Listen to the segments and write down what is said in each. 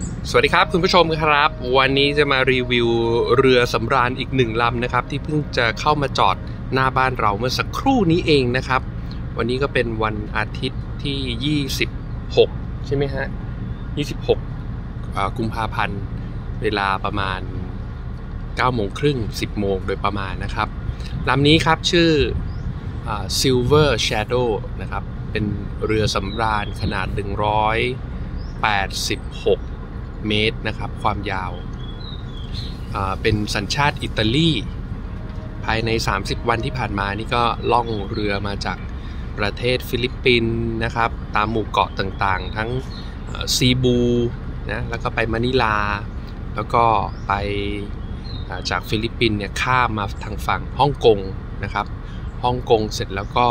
สวัสดีครับคุณผู้ชมครับวันนี้จะมารีวิวเรือสำราญอีกหนึ่งลำนะครับที่เพิ่งจะเข้ามาจอดหน้าบ้านเราเมื่อสักครู่นี้เองนะครับวันนี้ก็เป็นวันอาทิตย์ที่26ใช่ไหมฮะ26กุมภาพันธ์เวลาประมาณ9 โมงครึ่ง10 โมงโดยประมาณนะครับลำนี้ครับชื่อSilver Shadow นะครับเป็นเรือสำราญขนาด186เมตรนะครับความยาวเป็นสัญชาติอิตาลีภายใน30วันที่ผ่านมานี่ก็ล่องเรือมาจากประเทศฟิลิปปินส์นะครับตามหมู่เกาะต่างๆทั้งซีบูนะแล้วก็ไปมะนิลาแล้วก็ไปจากฟิลิปปินส์เนี่ยข้ามมาทางฝั่งฮ่องกงนะครับฮ่องกงเสร็จแล้วก็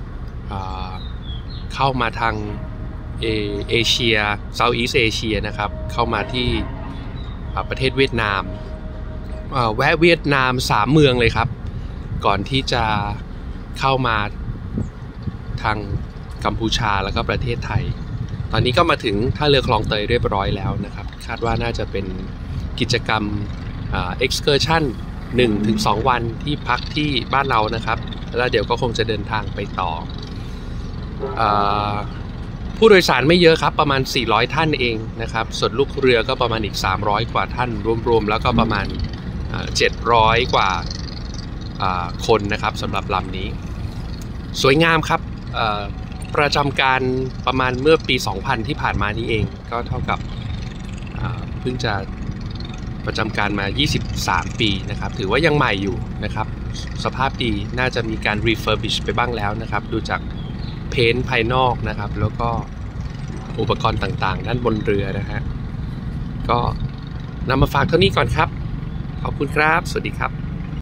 เข้ามาทางเอเชียเซาท์อีสต์เอเชียนะครับเข้ามาที่ประเทศเวียดนามแวะเวียดนาม3 เมืองเลยครับก่อนที่จะเข้ามาทางกัมพูชาแล้วก็ประเทศไทยตอนนี้ก็มาถึงท่าเรือคลองเตยเรียบร้อยแล้วนะครับคาดว่าน่าจะเป็นกิจกรรมexcursion 1-2 วันที่พักที่บ้านเรานะครับแล้วเดี๋ยวก็คงจะเดินทางไปต่อผู้โดยสารไม่เยอะครับประมาณ400 ท่านเองนะครับส่วนลูกเรือก็ประมาณอีก300 กว่าท่านรวมๆแล้วก็ประมาณ700 กว่าคนนะครับสำหรับลำนี้สวยงามครับประจำการประมาณเมื่อปี 2000 ที่ผ่านมานี้เองก็เท่ากับเพิ่งจะประจำการมา23 ปีนะครับถือว่ายังใหม่อยู่นะครับสภาพดีน่าจะมีการ refurbish ไปบ้างแล้วนะครับดูจากเพ้นท์ภายนอกนะครับแล้วก็อุปกรณ์ต่างๆด้านบนเรือนะฮะก็นำมาฝากเท่านี้ก่อนครับขอบคุณครับสวัสดีครับ